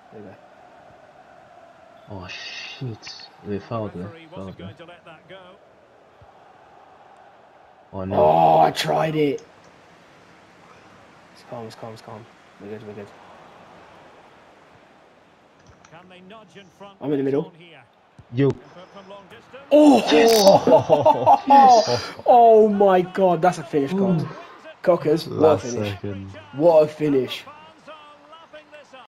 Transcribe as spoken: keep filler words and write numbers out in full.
There you go. Oh shit! We fouled it. Fouled it. Oh no! Oh, I tried it. It's calm. It's calm. It's calm. We're good. We're good. I'm in the middle. You. Oh! Yes! Oh, Yes! oh my God, that's a finish, Cox. Ooh. Cockers, what a Last finish. second. What a finish.